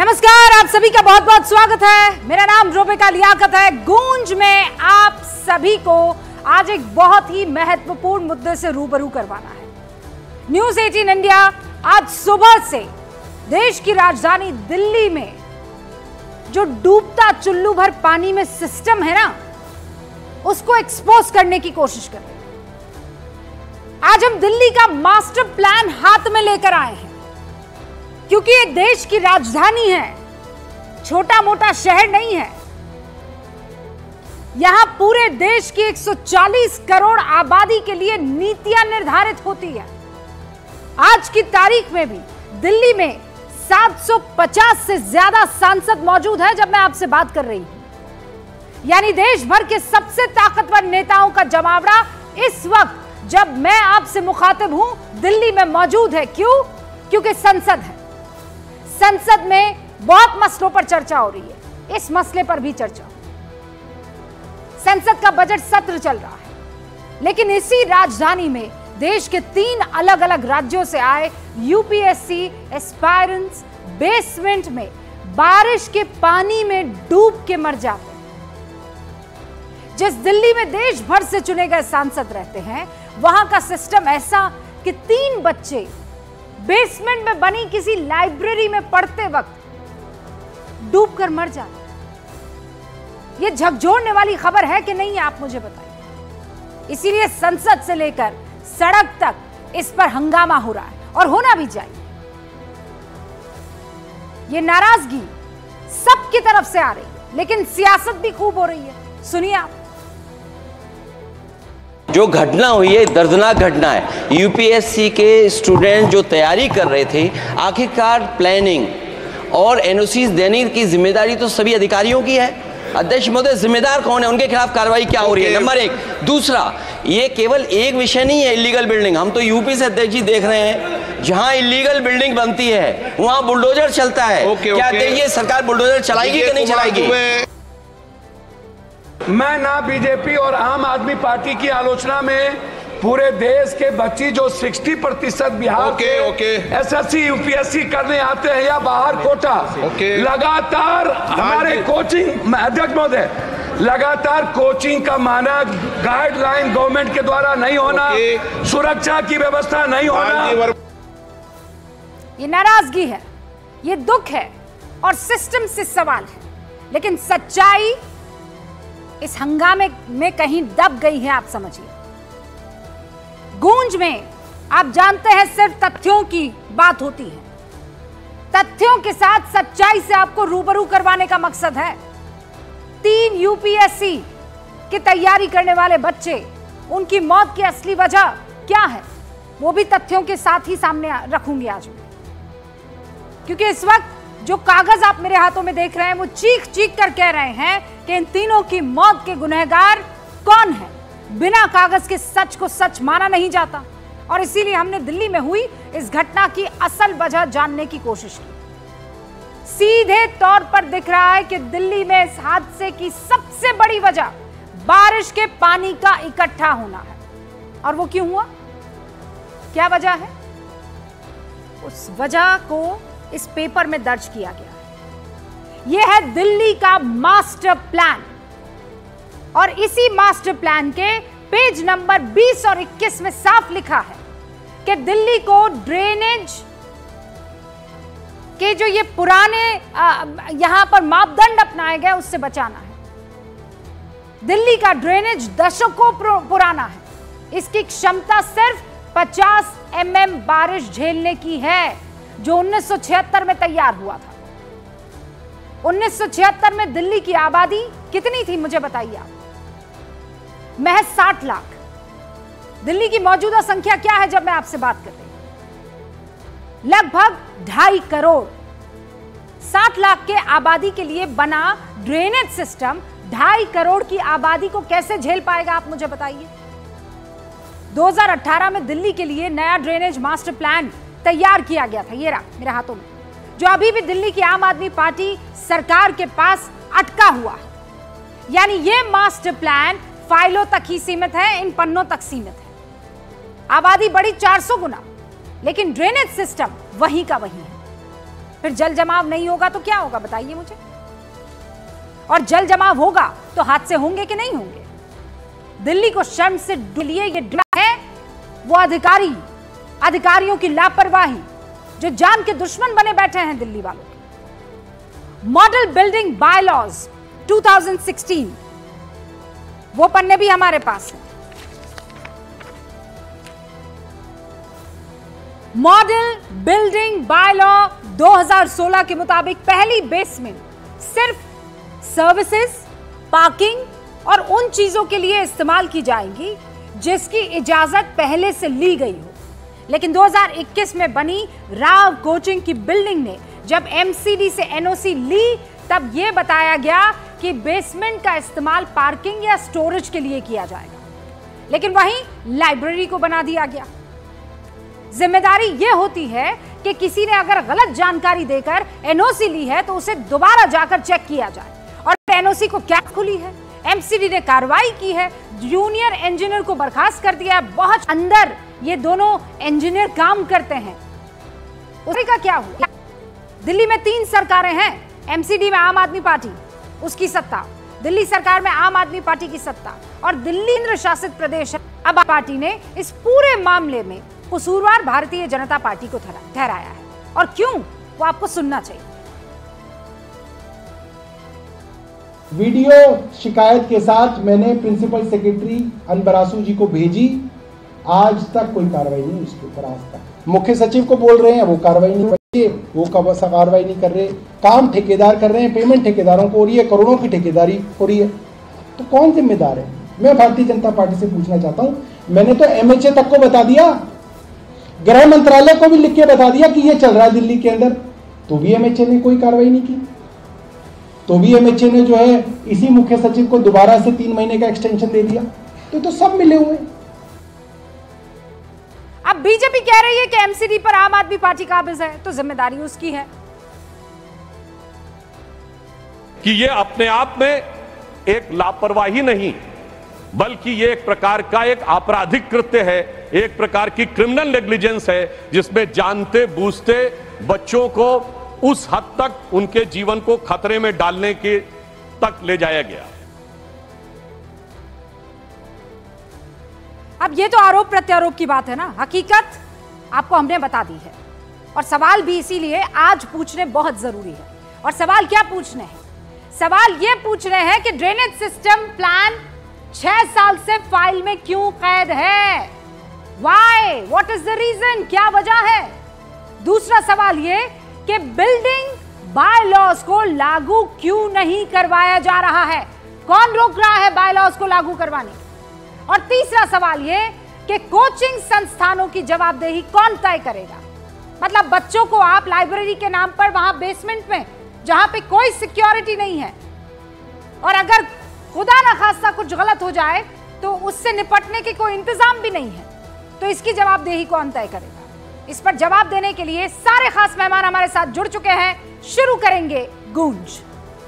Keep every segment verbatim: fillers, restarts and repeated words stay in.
नमस्कार, आप सभी का बहुत बहुत स्वागत है। मेरा नाम रूबिका लियाकत है। गूंज में आप सभी को आज एक बहुत ही महत्वपूर्ण मुद्दे से रूबरू करवाना है। न्यूज़ अठारह इंडिया आज सुबह से देश की राजधानी दिल्ली में जो डूबता चुल्लू भर पानी में सिस्टम है ना, उसको एक्सपोज करने की कोशिश कर रहे हैं। आज हम दिल्ली का मास्टर प्लान हाथ में लेकर आए हैं, क्योंकि ये देश की राजधानी है, छोटा मोटा शहर नहीं है। यहां पूरे देश की एक सौ चालीस करोड़ आबादी के लिए नीतियां निर्धारित होती है। आज की तारीख में भी दिल्ली में सात सौ पचास से ज्यादा सांसद मौजूद हैं जब मैं आपसे बात कर रही हूं। यानी देश भर के सबसे ताकतवर नेताओं का जमावड़ा इस वक्त जब मैं आपसे मुखातिब हूं दिल्ली में मौजूद है। क्यों? क्योंकि संसद है। संसद में बहुत मसलों पर चर्चा हो रही है, इस मसले पर भी चर्चा। संसद का बजट सत्र चल रहा है, लेकिन इसी राजधानी में देश के तीन अलग अलग राज्यों से आए यूपीएससी एस्पायरेंट्स बेसमेंट में बारिश के पानी में डूब के मर जाते हैं। जिस दिल्ली में देश भर से चुने गए सांसद रहते हैं, वहां का सिस्टम ऐसा कि तीन बच्चे बेसमेंट में बनी किसी लाइब्रेरी में पढ़ते वक्त डूबकर मर जाते। यह झकझोरने वाली खबर है कि नहीं, आप मुझे बताइए। इसीलिए संसद से लेकर सड़क तक इस पर हंगामा हो रहा है और होना भी चाहिए। यह नाराजगी सबकी तरफ से आ रही है, लेकिन सियासत भी खूब हो रही है। सुनिए आप। जो घटना हुई है दर्दनाक घटना है। यूपीएससी के स्टूडेंट जो तैयारी कर रहे थे, आखिरकार प्लानिंग और एनओसी देने की जिम्मेदारी तो सभी अधिकारियों की है। अध्यक्ष महोदय, जिम्मेदार कौन है, उनके खिलाफ कार्रवाई क्या हो रही है? नंबर एक। दूसरा, ये केवल एक विषय नहीं है इलीगल बिल्डिंग। हम तो यूपी से अध्यक्ष जी देख रहे हैं, जहां इलीगल बिल्डिंग बनती है वहां बुलडोजर चलता है। ओके, क्या ये सरकार बुलडोजर चलाएगी कि नहीं चलाएगी? मैं ना बीजेपी और आम आदमी पार्टी की आलोचना में पूरे देश के बच्ची जो साठ प्रतिशत बिहार ओके, के ओके। एसएससी यूपीएससी करने आते हैं या बाहर कोटा, ओके। लगातार हमारे कोचिंग अध्यक्ष महोदय लगातार कोचिंग का मानक गाइडलाइन गवर्नमेंट के द्वारा नहीं होना, सुरक्षा की व्यवस्था नहीं होना, ये नाराजगी है, ये दुख है और सिस्टम से सवाल है। लेकिन सच्चाई इस हंगामे में कहीं दब गई है, आप समझिए। गूंज में आप जानते हैं सिर्फ तथ्यों की बात होती है। तथ्यों के साथ सच्चाई से आपको रूबरू करवाने का मकसद है। तीन यूपीएससी की तैयारी करने वाले बच्चे, उनकी मौत की असली वजह क्या है, वो भी तथ्यों के साथ ही सामने रखूंगी आज मैं। क्योंकि इस वक्त जो कागज आप मेरे हाथों में देख रहे हैं, वो चीख चीख कर कह रहे हैं कि इन तीनों की मौत के गुनहगार कौन है। बिना कागज के सच को सच माना नहीं जाता, और इसीलिए हमने दिल्ली में हुई इस घटना की असल वजह जानने की कोशिश की। सीधे तौर पर दिख रहा है कि दिल्ली में इस हादसे की सबसे बड़ी वजह बारिश के पानी का इकट्ठा होना है। और वो क्यों हुआ, क्या वजह है, उस वजह को इस पेपर में दर्ज किया गया है। यह है दिल्ली का मास्टर प्लान, और इसी मास्टर प्लान के पेज नंबर बीस और इक्कीस में साफ लिखा है कि दिल्ली को ड्रेनेज के जो ये पुराने यहां पर मापदंड अपनाए गए उससे बचाना है। दिल्ली का ड्रेनेज दशकों पुराना है, इसकी क्षमता सिर्फ पचास एम एम बारिश झेलने की है, जो उन्नीस सौ छिहत्तर में तैयार हुआ था। उन्नीस सौ छिहत्तर में दिल्ली की आबादी कितनी थी, मुझे बताइए आप? महज साठ लाख। दिल्ली की मौजूदा संख्या क्या है जब मैं आपसे बात कर रही हूं? लगभग ढाई करोड़। साठ लाख के आबादी के लिए बना ड्रेनेज सिस्टम ढाई करोड़ की आबादी को कैसे झेल पाएगा, आप मुझे बताइए। दो हज़ार अठारह में दिल्ली के लिए नया ड्रेनेज मास्टर प्लान तैयार किया गया था, ये रहा मेरे हाथों में, जो अभी भी दिल्ली की आम आदमी पार्टी सरकार के पास अटका हुआ है। यानी ये मास्टर प्लान फाइलों तक ही सीमित है, इन पन्नों तक सीमित है। आबादी बढ़ी चार सौ गुना, लेकिन ड्रेनेज सिस्टम वही का वही है। फिर जल जमाव नहीं होगा तो क्या होगा बताइए मुझे। और जल जमाव होगा तो हादसे होंगे कि नहीं होंगे। दिल्ली को शर्म से लिए ये डरा है वो अधिकारी, अधिकारियों की लापरवाही जो जान के दुश्मन बने बैठे हैं दिल्ली वालों के। मॉडल बिल्डिंग बायलॉज दो हज़ार सोलह, वो पन्ने भी हमारे पास हैं। मॉडल बिल्डिंग बायलॉ दो हज़ार सोलह के मुताबिक पहली बेसमेंट सिर्फ सर्विसेज, पार्किंग और उन चीजों के लिए इस्तेमाल की जाएंगी जिसकी इजाजत पहले से ली गई हो। लेकिन दो हज़ार इक्कीस में बनी राव कोचिंग की बिल्डिंग ने जब एमसीडी से एनओसी ली तब यह बताया गया कि बेसमेंट का इस्तेमाल पार्किंग या स्टोरेज के लिए किया जाएगा, लेकिन वहीं लाइब्रेरी को बना दिया गया। जिम्मेदारी यह होती है कि किसी ने अगर गलत जानकारी देकर एनओसी ली है तो उसे दोबारा जाकर चेक किया जाए। और एनओसी को क्या खुली है, एमसीडी ने कार्रवाई की है, जूनियर इंजीनियर को बर्खास्त कर दिया है। बहुत अंदर ये दोनों इंजीनियर काम करते हैं। उसका का क्या हुआ? दिल्ली में तीन सरकारें हैं, एमसीडी में आम आदमी पार्टी उसकी सत्ता, दिल्ली सरकार में आम आदमी पार्टी की सत्ता और दिल्ली केंद्र शासित प्रदेश। अब पार्टी ने इस पूरे मामले में कसूरवार भारतीय जनता पार्टी को ठहराया है। और क्यों, वो आपको सुनना चाहिए। वीडियो शिकायत के साथ मैंने प्रिंसिपल सेक्रेटरी अनबरासू जी को भेजी, आज तक कोई कार्रवाई नहीं उसके ऊपर। आज तक मुख्य सचिव को बोल रहे हैं, वो कार्रवाई नहीं कर रहे, वो कब कार्रवाई नहीं कर रहे। काम ठेकेदार कर रहे हैं, पेमेंट ठेकेदारों को हो रही है, करोड़ों की ठेकेदारी हो रही है, तो कौन जिम्मेदार है? मैं भारतीय जनता पार्टी से पूछना चाहता हूं। मैंने तो एमएचए तक को बता दिया, गृह मंत्रालय को भी लिख के बता दिया कि ये चल रहा है दिल्ली के अंदर, तो भी एमएचए ने कोई कार्रवाई नहीं की। तो भी एमएचए ने जो है इसी मुख्य सचिव को दोबारा से तीन महीने का एक्सटेंशन दे दिया। तो तो सब मिले हुए। अब बीजेपी कह रही है कि एमसीडी पर आम आदमी पार्टी काबिज है, तो जिम्मेदारी उसकी है कि ये अपने आप में एक लापरवाही नहीं बल्कि ये एक प्रकार का एक आपराधिक कृत्य है, एक प्रकार की क्रिमिनल नेग्लिजेंस है, जिसमें जानते बूझते बच्चों को उस हद तक उनके जीवन को खतरे में डालने के तक ले जाया गया। अब ये तो आरोप प्रत्यारोप की बात है ना, हकीकत आपको हमने बता दी है। और सवाल भी इसीलिए आज पूछने बहुत जरूरी है। और सवाल क्या पूछने हैं? सवाल ये पूछ रहे हैं कि ड्रेनेज सिस्टम प्लान छह साल से फाइल में क्यों कैद है? Why? What is the reason? क्या वजह है? दूसरा सवाल ये कि बिल्डिंग बायलॉज को लागू क्यों नहीं करवाया जा रहा है? कौन रोक रहा है बायलॉज को लागू करवाने? और तीसरा सवाल ये कि कोचिंग संस्थानों की जवाबदेही कौन तय करेगा? मतलब बच्चों को आप लाइब्रेरी के नाम पर वहां बेसमेंट में जहां पे कोई सिक्योरिटी नहीं है, और अगर खुदा ना खास्ता कुछ गलत हो जाए तो उससे निपटने के कोई इंतजाम भी नहीं है, तो इसकी जवाबदेही कौन तय करेगा? इस पर जवाब देने के लिए सारे खास मेहमान हमारे साथ जुड़ चुके हैं। शुरू करेंगे गूंज।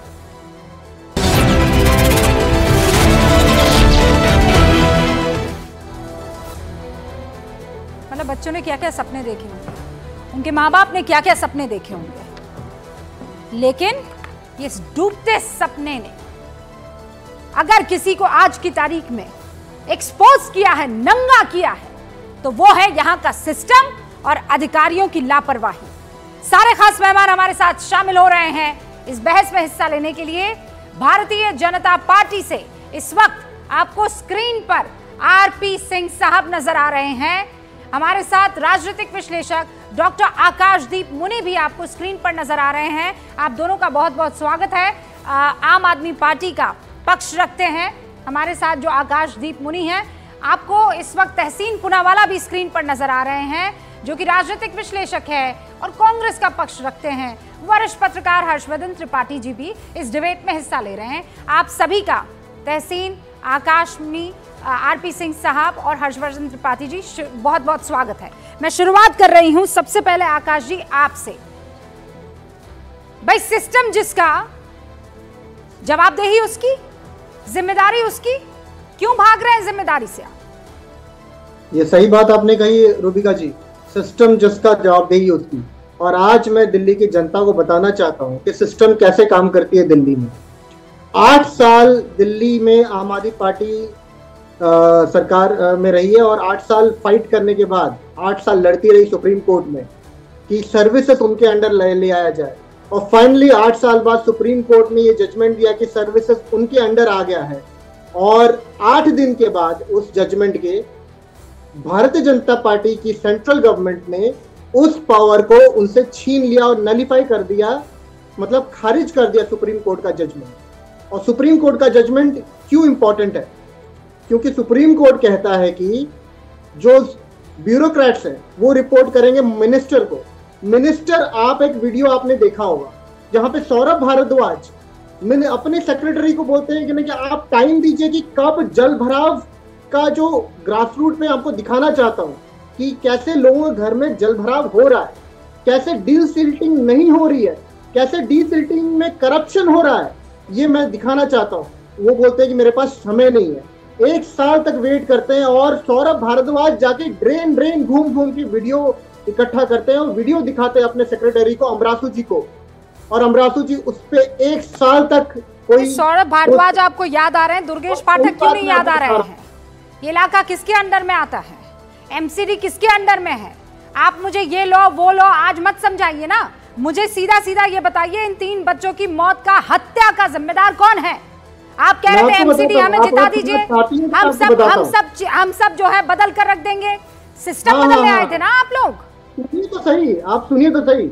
मतलब बच्चों ने क्या क्या सपने देखे होंगे, उनके माँ बाप ने क्या क्या सपने देखे होंगे, लेकिन इस डूबते सपने ने अगर किसी को आज की तारीख में एक्सपोज किया है, नंगा किया है, तो वो है यहां का सिस्टम और अधिकारियों की लापरवाही। सारे खास मेहमान हमारे साथ शामिल हो रहे हैं इस बहस में हिस्सा लेने के लिए। भारतीय जनता पार्टी से इस वक्त आपको स्क्रीन पर आरपी सिंह साहब नजर आ रहे हैं। हमारे साथ राजनीतिक विश्लेषक डॉक्टर आकाशदीप मुनि भी आपको स्क्रीन पर नजर आ रहे हैं। आप दोनों का बहुत बहुत स्वागत है। आम आदमी पार्टी का पक्ष रखते हैं हमारे साथ जो आकाशदीप मुनि हैं। आपको इस वक्त तहसीन पुनावाला भी स्क्रीन पर नजर आ रहे हैं जो कि राजनीतिक विश्लेषक है और कांग्रेस का पक्ष रखते हैं। वरिष्ठ पत्रकार हर्षवर्धन त्रिपाठी जी भी इस डिबेट में हिस्सा ले रहे हैं। आप सभी का तहसीन, आकाश मुनि, आरपी सिंह साहब और हर्षवर्धन त्रिपाठी जी बहुत बहुत स्वागत है। मैं शुरुआत कर रही हूं सबसे पहले आकाश जी आपसे। भाई सिस्टम जिसका, जवाबदेही उसकी, जिम्मेदारी उसकी, क्यों भाग रहे हैं जिम्मेदारी से आप? ये सही बात आपने कही रूबिका जी, सिस्टम जिसका जवाबदेही उसकी। और आज मैं दिल्ली की जनता को बताना चाहता हूं कि सिस्टम कैसे काम करती है दिल्ली में। आठ साल दिल्ली में आम आदमी पार्टी आ, सरकार आ, में रही है और आठ साल फाइट करने के बाद आठ साल लड़ती रही सुप्रीम कोर्ट में कि सर्विसेज उनके अंडर ले, ले आया जाए, और फाइनली आठ साल बाद सुप्रीम कोर्ट ने ये जजमेंट दिया कि सर्विसेज उनके अंडर आ गया है। और आठ दिन के बाद उस जजमेंट के भारतीय जनता पार्टी की सेंट्रल गवर्नमेंट ने उस पावर को उनसे छीन लिया और नलीफाई कर दिया, मतलब खारिज कर दिया सुप्रीम कोर्ट का जजमेंट। और सुप्रीम कोर्ट का जजमेंट क्यों इंपॉर्टेंट है? क्योंकि सुप्रीम कोर्ट कहता है कि जो ब्यूरोक्रेट्स हैं वो रिपोर्ट करेंगे मिनिस्टर को। मिनिस्टर, आप एक वीडियो आपने देखा होगा जहां पे सौरभ भारद्वाज मैंने अपने सेक्रेटरी को बोलते हैं कि, कि आप टाइम दीजिए कि कब जल भराव का जो ग्रास रूट पे आपको दिखाना चाहता हूं कि कैसे लोगों के घर में जल भराव हो रहा है, कैसे डी सिल्टिंग नहीं हो रही है, कैसे डी सिल्टिंग में करप्शन हो रहा है, ये मैं दिखाना चाहता हूं। वो बोलते हैं कि मेरे पास समय नहीं है। एक साल तक वेट करते हैं और सौरभ भारद्वाज जाके ड्रेन ड्रेन घूम घूम के वीडियो इकट्ठा करते हैं और वीडियो दिखाते हैं अपने सेक्रेटरी को, अमरासू जी को, और अमरासू जी उस पे एक साल तक कोई। सौरभ भारद्वाज आपको याद आ रहे हैं, दुर्गेश पाठक क्यों नहीं याद आ रहे हैं? ये इलाका किसके अंडर में आता है? एमसीडी किसके अंडर में है? आप मुझे ये लो वो लो आज मत समझाइए ना, मुझे सीधा सीधा ये बताइए इन तीन बच्चों की मौत का, हत्या का जिम्मेदार कौन है? आप कह रहे थे एमसीडी हमें जिता दीजिए, हम सब हम सब हम सब जो है बदल कर रख देंगे। सिस्टम बदलने आए थे ना आप लोग। सुनिए तो सही, आप सुनिए तो सही।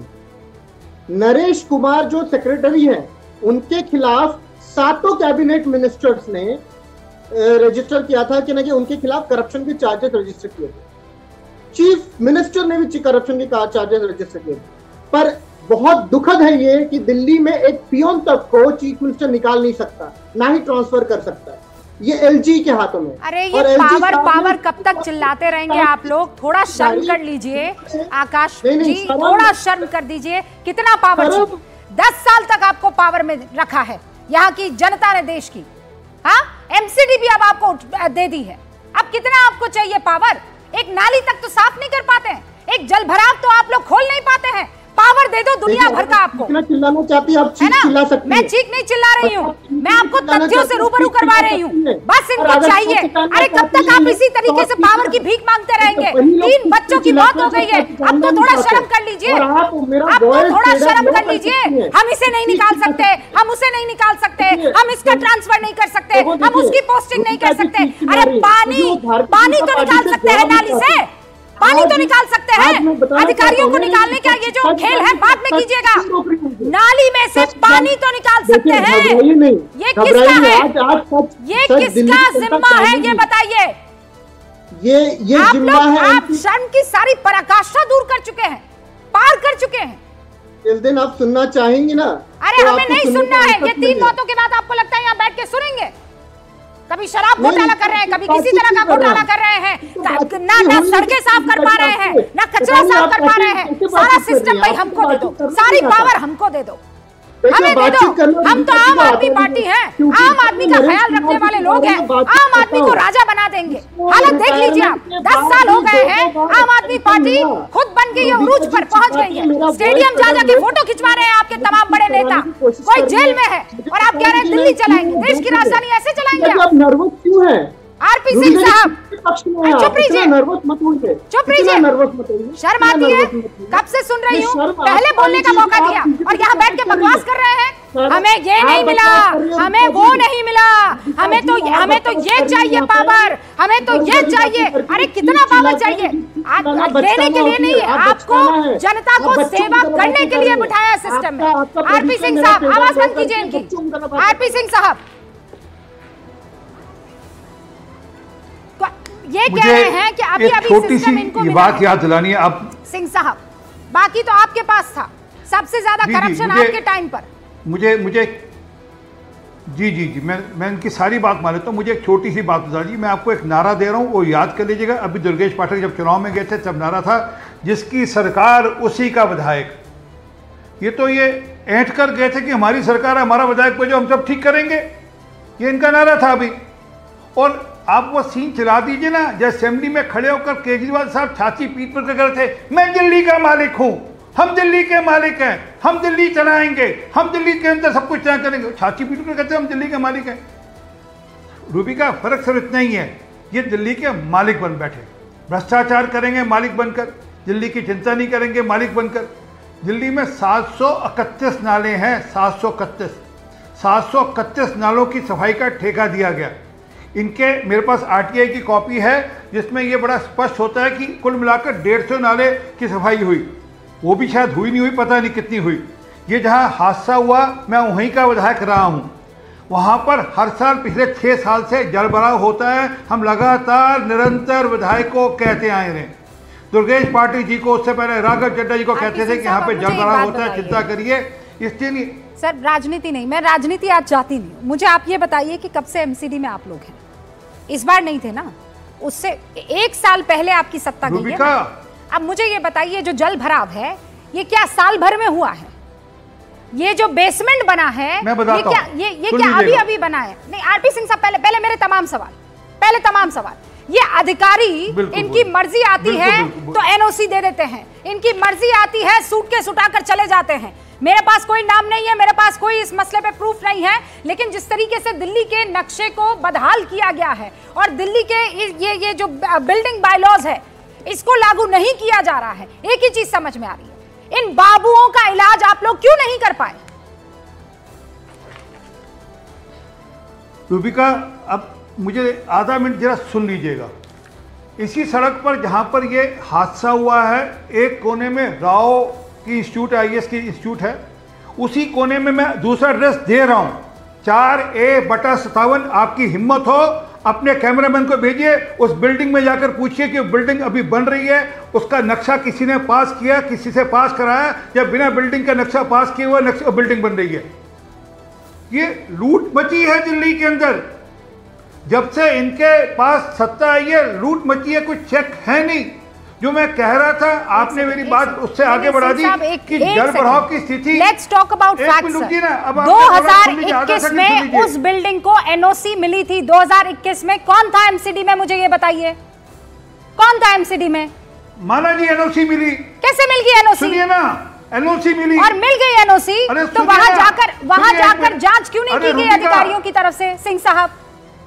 नरेश कुमार जो सेक्रेटरी हैं, उनके खिलाफ सातों कैबिनेट मिनिस्टर्स ने रजिस्टर किया था कि ना कि उनके खिलाफ करप्शन के चार्जेस रजिस्टर किए थे। चीफ मिनिस्टर ने भी करप्शन के चार्जेस रजिस्टर किए थे। पर बहुत दुखद है ये कि दिल्ली में एक पियोन तक को चीफ मिनिस्टर निकाल नहीं सकता, ना ही ट्रांसफर कर सकता है। ये एलजी के हाथों में। अरे ये पावर पावर कब तक चिल्लाते रहेंगे आप लोग? थोड़ा शर्म कर लीजिए आकाश जी, थोड़ा शर्म कर दीजिए। कितना पावर? दस साल तक आपको पावर में रखा है यहाँ की जनता ने, देश की। हाँ, एमसीडी भी अब आपको दे दी है। अब कितना आपको चाहिए पावर? एक नाली तक तो साफ नहीं कर पाते हैं, एक जल भराव तो आप लोग खोल नहीं पाते हैं। पावर दे दो दुनिया भर का आपको। कितना चिल्लाना चाहती है आप? चीख चिल्ला सकती मैं चीख नहीं चिल्ला रही हूँ, मैं आपको तथ्यों से रूबरू करवा रही हूँ। बस इनको चाहिए। अरे कब तक आप इसी तरीके से पावर की भीख मांगते रहेंगे? तीन बच्चों की मौत हो गई है, अब तो थोड़ा शर्म कर लीजिए, अब तो थोड़ा शर्म कर लीजिए। हम इसे नहीं निकाल सकते, हम उसे नहीं निकाल सकते, हम इसका ट्रांसफर नहीं कर सकते, हम उसकी पोस्टिंग नहीं कर सकते। अरे पानी पानी तो निकाल सकते हैं नाली से, पानी तो निकाल सकते हैं। अधिकारियों को निकालने का ये जो खेल है बाद में कीजिएगा। नाली में से पानी तो निकाल सकते हैं। ये किसका है? ये किसका जिम्मा है ये बताइए। ये ये आप जिम्मा लोग है। आप शर्म की सारी पराकाष्ठा दूर कर चुके हैं, पार कर चुके हैं। इस दिन आप सुनना चाहेंगे ना? अरे हमें नहीं सुनना है। ये तीन मौतों के बाद आपको लगता है यहाँ बैठ के सुनेंगे? कभी शराब घोटाला कर रहे हैं, कभी किसी तरह का घोटाला कर रहे हैं, ना ना सड़कें साफ कर पा रहे हैं, ना कचरा साफ कर पा रहे हैं। सारा सिस्टम भाई हमको दे दो, सारी पावर हमको दे दो, हमें दे दो। हम तो आम आदमी पार्टी हैं, आम आदमी का ख्याल रखने वाले लोग हैं, आम आदमी को राजा बना देंगे। हालत देख लीजिए आप, दस साल हो गए हैं, आम आदमी पार्टी खुद बन गई है, उरूज पर पहुंच गई है। स्टेडियम जा जाके फोटो खिंचवा रहे हैं आपके तमाम बड़े नेता, कोई जेल में है और आप कह रहे हैं दिल्ली चलाएंगे, देश की राजधानी ऐसे चलाएंगे आप? नर्वस क्यों है आरपी सिंह साहब? चुप रहिए, नर्वस मत होइए, चुप रहिए, नर्वस मत होइए। शर्म आती है? कब से सुन रही हूँ, पहले बोलने का मौका दिया और यहाँ बैठ के बकवास कर रहे हैं। हमें ये नहीं मिला, हमें वो नहीं मिला, हमें तो हमें तो ये चाहिए पावर, हमें तो ये चाहिए। अरे कितना पावर चाहिए? लेने के लिए नहीं, आपको जनता को सेवा करने के लिए बिठाया सिस्टम में। आरपी सिंह साहब आवाज बंद कीजिए इनकी। आरपी सिंह साहब ये कह रहे हैं कि अभी अभी छोटी सी इनको बात याद दिलानी है। अब सिंह साहब, बाकी तो आपके पास था, सबसे ज्यादा करप्शन आपके टाइम पर। मुझे मुझे जी जी जी मैं मैं इनकी सारी बात मान लेता हूँ। मुझे एक छोटी सी बात बता दीजिए, मैं आपको एक नारा दे रहा हूँ, वो याद कर लीजिएगा। अभी दुर्गेश पाठक जब चुनाव में गए थे तब नारा था, जिसकी सरकार उसी का विधायक। ये तो ये ऐंठ कर गए थे कि हमारी सरकार है, हमारा विधायक को जो हम सब ठीक करेंगे, ये इनका नारा था अभी। और आप वो सीन चला दीजिए ना, जब असेंबली में खड़े होकर केजरीवाल साहब छाती पीट पर कर रहे थे, मैं दिल्ली का मालिक हूं, हम दिल्ली के मालिक हैं, हम दिल्ली चलाएंगे, हम दिल्ली के अंदर सब कुछ तय करेंगे। छाती पीट कर कहते हैं हम दिल्ली के मालिक हैं। रूबी का फर्क सिर्फ इतना ही है, ये दिल्ली के मालिक बन बैठे, भ्रष्टाचार करेंगे मालिक बनकर, दिल्ली की चिंता नहीं करेंगे मालिक बनकर। दिल्ली में सात सौ इकतीस नाले हैं, सात सौ इकतीस सात सौ इकतीस नालों की सफाई का ठेका दिया गया। इनके मेरे पास आरटीआई की कॉपी है जिसमें ये बड़ा स्पष्ट होता है कि कुल मिलाकर डेढ़ सौ नाले की सफाई हुई, वो भी शायद हुई नहीं हुई, पता नहीं कितनी हुई। ये जहाँ हादसा हुआ मैं वहीं का विधायक रहा हूँ, वहाँ पर हर साल पिछले छः साल से जल भराव होता है। हम लगातार निरंतर विधायक को कहते आए रहे, दुर्गेश पाटिल जी को, उससे पहले राघव चड्डा जी को कहते थे कि यहाँ पे जल भराव होता है, चिंता करिए। इसके लिए सर राजनीति नहीं, मैं राजनीति आज चाहती नहीं। मुझे आप ये बताइए कि कब से एमसीडी में आप लोग हैं? इस बार नहीं थे ना, उससे एक साल पहले आपकी सत्ता गई है ना? अब मुझे ये बताइए जो जल भराव है ये क्या साल भर में हुआ है? ये जो बेसमेंट बना है मैं ये क्या ये ये क्या अभी अभी बना है? नहीं आरपी सिंह साहब, पहले पहले मेरे तमाम सवाल पहले तमाम सवाल ये अधिकारी इनकी मर्जी आती है तो एनओसी दे देते हैं, इनकी मर्जी आती है सूटकेस उठाकर चले जाते हैं। मेरे पास कोई नाम नहीं है, मेरे पास कोई इस मसले पे प्रूफ नहीं है, लेकिन जिस तरीके से दिल्ली के नक्शे को बदहाल किया गया है और दिल्ली के ये ये जो बिल्डिंग बायलॉज है इसको लागू नहीं किया जा रहा है, एक ही चीज समझ में आ रही है, इन बाबुओं का इलाज आप लोग क्यों नहीं कर पाए? रूबिका अब मुझे आधा मिनट जरा सुन लीजिएगा। इसी सड़क पर जहां पर ये हादसा हुआ है, एक कोने में राव की इंस्टीट्यूट आईएएस की इंस्टीट्यूट है, उसी कोने में मैं दूसरा एड्रेस दे रहा हूं, चार ए बटा सतावन। आपकी हिम्मत हो अपने कैमरामैन को भेजिए, उस बिल्डिंग में जाकर पूछिए कि बिल्डिंग अभी बन रही है, उसका नक्शा किसी ने पास किया, किसी से पास कराया, या बिना बिल्डिंग का नक्शा पास किए हुआ नक्शा बिल्डिंग बन रही है। ये लूट मची है दिल्ली के अंदर, जब से इनके पास सत्ता आई है लूट मची है, कुछ चेक है नहीं। जो मैं कह रहा था आपने मेरी बात उससे आगे बढ़ा दी कि जल भराव की स्थिति। Let's talk about facts. दो हज़ार इक्कीस में उस बिल्डिंग को एनओसी मिली थी, दो हज़ार इक्कीस में कौन था एमसीडी में? मुझे ये बताइए कौन था एमसीडी में? माना जी एनओसी मिली। कैसे मिल गई एनओसी? सुनिए ना, एनओसी मिली और मिल गई एनओसी, तो वहां जाकर वहां जाकर जांच क्यों नहीं की गई अधिकारियों की तरफ से? सिंह साहब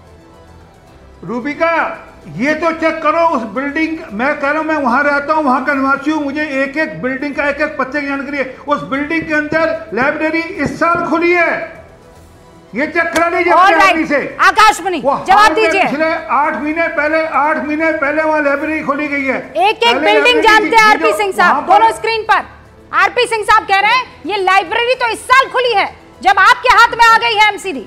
रूबिका ये तो चेक करो उस बिल्डिंग, मैं कह रहा हूं मैं वहां रहता हूं, वहां का निवासी हूं, मुझे एक एक बिल्डिंग का एक एक पत्ते की जानकारी है। उस बिल्डिंग के अंदर लाइब्रेरी इस साल खुली है, ये चेक करा लीजिए आदमी से। आकाश मुनि जवाब दीजिए। पिछले आठ महीने पहले आठ महीने पहले वहां लाइब्रेरी खोली गई है। एक एक बिल्डिंग जानते हैं आरपी सिंह साहब, दोनों स्क्रीन पर आरपी सिंह साहब कह रहे हैं ये लाइब्रेरी तो इस साल खुली है जब आपके हाथ में आ गई है एमसीडी।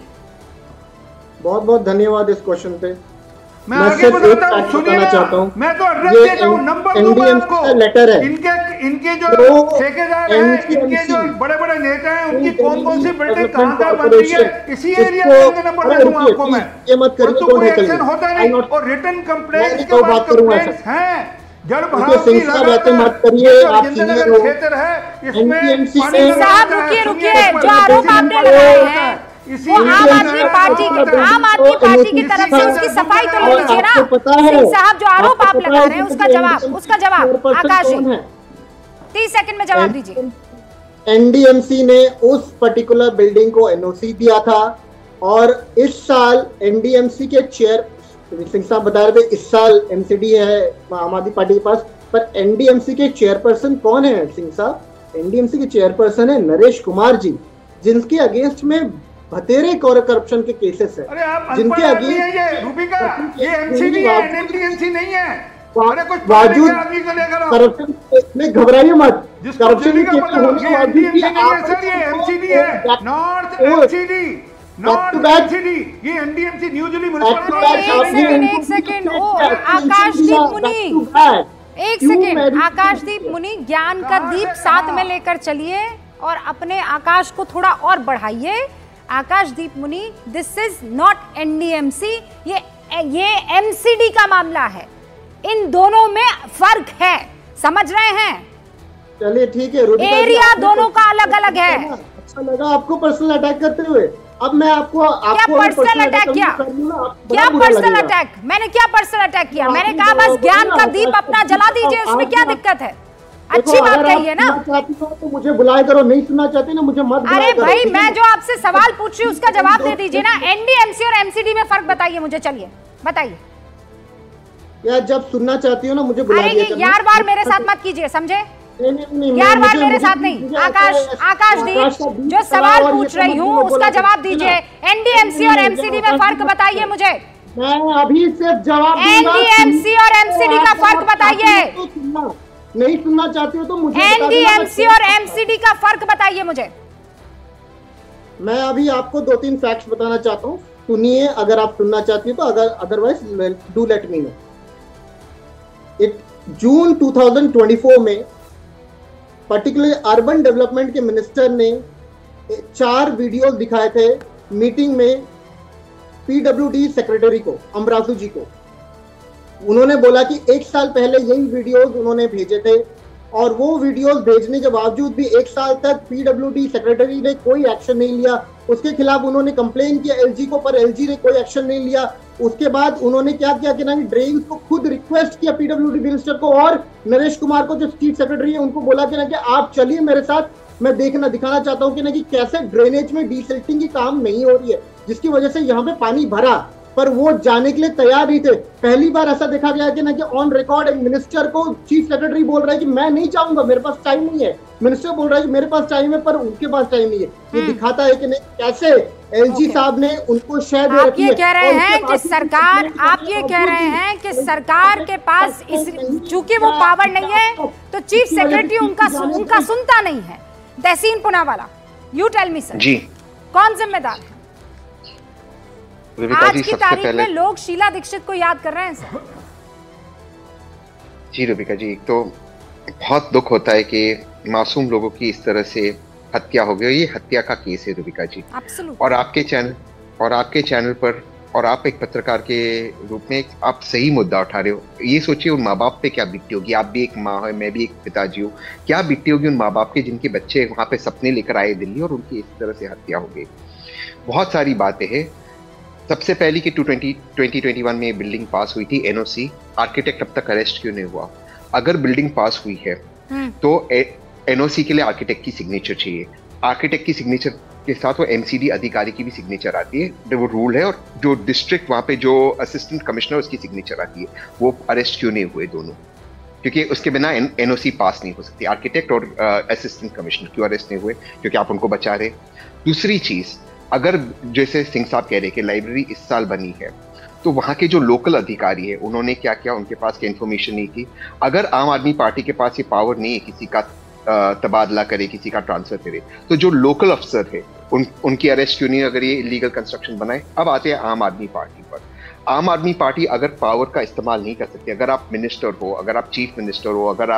बहुत बहुत धन्यवाद इस क्वेश्चन पे। मैं आगे बताता हूं, सुनिए चाहता हूं, मैं तो एड्रेस देता हूं, नंबर दूंगा आपको। लेटर है इनके इनके जो ठेकेदार हैं, इनके जो बड़े बड़े नेता हैं, उनकी कौन कौन सी बिल्डिंग कहां कहां बन रही है, इसी एरिया में नंबर दे दूंगा आपको मैं। ये मत करिए, कोई एक्शन होता नहीं और रिटन कंप्लेंट्स के बाद कंप्लेंट्स हैं। जल भराव की बातें मत करिए, आप सीनियर हो, क्षेत्र है इसमें साहब रुकिए रुकिए, जो आरोप आपने लगाए हैं वो आम आदमी पार्टी की आम आदमी पार्टी की तरफ से उसकी सफाई तो ले लीजिए ना। सिंह साहब जो आरोप आप लगा रहे हैं उसका जवाब उसका जवाब आकाश जी तीस सेकंड में जवाब दीजिए। एनडीएमसी ने उस पर्टिकुलर बिल्डिंग को एनओसी दिया था और इस साल एनडीएमसी के चेयर सिंह साहब बता रहे थे इस साल एमसीडी है आम आदमी पार्टी के पास, पर एनडीएमसी के चेयरपर्सन कौन है सिंह साहब? एनडीएमसी के चेयरपर्सन है नरेश कुमार जी, जिनके अगेंस्ट में भतेरे करप्शन के केसेस है। अरे आप जिनके अगेंस्ट ये रूबिका ये एमसीडी है, एनडीएमसी नहीं है। अरे कुछ बावजूद करप्शन में घबराइए मत, करप्शन के होने एनडीएमसी नहीं है सर, ये एमसीडी है, नॉर्थ एमसीडी नॉर्थ एमसीडी, ये एनडीएमसी न्यू दिल्ली म्युनिसिपल। एक सेकंड ओ आकाशदीप मुनि, एक सेकंड आकाशदीप मुनि, ज्ञान का दीप साथ में लेकर चलिए और अपने आकाश को थोड़ा और बढ़ाइए। आकाशदीप मुनि, दिस इज नॉट एनडीएमसी, ये ये एमसीडी का मामला है, इन दोनों में फर्क है, समझ रहे हैं? चलिए ठीक है, एरिया दोनों का अलग अलग है। अच्छा लगा आपको पर्सनल अटैक करते हुए, अब मैं आपको आपको क्या पर्सनल अटैक किया? क्या पर्सनल अटैक? मैंने क्या पर्सनल अटैक किया? मैंने कहा बस ज्ञान का दीप अपना जला दीजिए, उसमें क्या दिक्कत है? अच्छी बात कही है ना। चाहती हो तो मुझे बुलाया करो, नहीं सुनना चाहती ना मुझे मत बुलाया करो। अरे भाई मैं जो आपसे सवाल पूछ रही हूँ उसका जवाब दे दीजिए ना। एनडीएमसी और एमसीडी में फर्क बताइए मुझे, चलिए बताइए। यार जब सुनना चाहती हो ना मुझे बुला दिया करना। यार बार मेरे साथ मत कीजिए, समझे? यार बार मेरे साथ नहीं। आकाश आकाशदीप जो सवाल पूछ रही हूँ उसका जवाब दीजिए। एनडीएमसी और एमसीडी में फर्क बताइए मुझे। मैं अभी सिर्फ जवाब एनडीएमसी और एमसीडी का फर्क बताइए। नहीं सुनना चाहती हो तो मुझे एनडीएमसी और एमसीडी का फर्क बताइए मुझे। मैं अभी आपको दो तीन फैक्ट्स बताना चाहता हूँ, सुनिए अगर आप सुनना चाहती हो तो, अगर otherwise do let me know. एक जून दो हज़ार चौबीस में पर्टिकुलरली अर्बन डेवलपमेंट के मिनिस्टर ने चार वीडियोस दिखाए थे मीटिंग में पीडब्ल्यूडी सेक्रेटरी को, अमरासू जी को। उन्होंने बोला कि एक साल पहले यही वीडियोस उन्होंने भेजे थे और वो वीडियोस भेजने के बावजूद भी एक साल तक पीडब्ल्यूडी सेक्रेटरी ने कोई एक्शन नहीं लिया। उसके खिलाफ उन्होंने कंप्लेन किया एलजी को, पर एलजी ने कोई एक्शन नहीं लिया। उसके बाद उन्होंने क्या किया कि ना ड्रेन्स को खुद रिक्वेस्ट किया पीडब्ल्यूडी मिनिस्टर को और नरेश कुमार को जो चीफ सेक्रेटरी है उनको बोला कि ना कि आप चलिए मेरे साथ, मैं देखना दिखाना चाहता हूँ कि ना कि कैसे ड्रेनेज में डीसिल्टिंग की काम नहीं हो रही है जिसकी वजह से यहाँ पे पानी भरा, पर वो जाने के लिए तैयार नहीं थे। पहली बार ऐसा देखा गया कि ना कि ऑन रिकॉर्ड एक मिनिस्टर को चीफ सेक्रेटरी बोल रहा है कि मैं नहीं चाहूंगा, मेरे पास टाइम नहीं है। मिनिस्टर बोल रहा है कि मेरे पास टाइम है पर उनके पास टाइम नहीं है। ये दिखाता है कि नहीं कैसे एलजी साहब ने उनको शह दे रखी है। आप ये कह रहे हैं कि सरकार आप ये कह रहे हैं कि सरकार के पास इस चूंकि वो पावर नहीं है तो चीफ सेक्रेटरी उनका उनका सुनता नहीं है। Tehseen Poonawalla, you tell me sir, ji कौन जिम्मेदार है? आज की तारीख में लोग शीला दीक्षित को याद कर रहे हैं सर। जी रुबिका जी, एक तो बहुत दुख होता है कि मासूम लोगों की इस तरह से हत्या हो गई। ये हत्या का केस है रुबिका जी। और आपके चैनल और आपके चैनल पर और आप एक पत्रकार के रूप में आप सही मुद्दा उठा रहे हो। ये सोचिए उन माँ बाप पे क्या बीतती होगी। आप भी एक माँ है, मैं भी एक पिताजी हूँ। क्या बीतती होगी उन माँ बाप के जिनके बच्चे वहाँ पे सपने लेकर आए दिल्ली और उनकी इस तरह से हत्या हो गई। बहुत सारी बातें हैं। सबसे पहली कि two twenty twenty twenty one में बिल्डिंग पास हुई थी, एनओसी। आर्किटेक्ट अब तक अरेस्ट क्यों नहीं हुआ? अगर बिल्डिंग पास हुई है तो एनओसी के लिए आर्किटेक्ट की सिग्नेचर चाहिए। आर्किटेक्ट की सिग्नेचर के साथ वो एमसीडी अधिकारी की भी सिग्नेचर आती है, वो रूल है। और जो डिस्ट्रिक्ट वहाँ पे जो असिस्टेंट कमिश्नर उसकी सिग्नेचर आती है। वो अरेस्ट क्यों नहीं हुए दोनों? क्योंकि उसके बिना एनओसी पास नहीं हो सकती। आर्किटेक्ट और असिस्टेंट कमिश्नर क्यों अरेस्ट नहीं हुए? क्योंकि आप उनको बचा रहे। दूसरी चीज, अगर जैसे सिंह साहब कह रहे कि लाइब्रेरी इस साल बनी है तो वहाँ के जो लोकल अधिकारी है उन्होंने क्या किया? उनके पास क्या इन्फॉर्मेशन नहीं थी? अगर आम आदमी पार्टी के पास ये पावर नहीं है किसी का तबादला करे, किसी का ट्रांसफर करे, तो जो लोकल अफसर है उन उनकी अरेस्ट क्यों नहीं अगर ये इलीगल कंस्ट्रक्शन बनाए? अब आते हैं आम आदमी पार्टी पर। आम आदमी पार्टी अगर पावर का इस्तेमाल नहीं कर सकती, अगर आप मिनिस्टर हो, अगर आप चीफ मिनिस्टर हो, अगर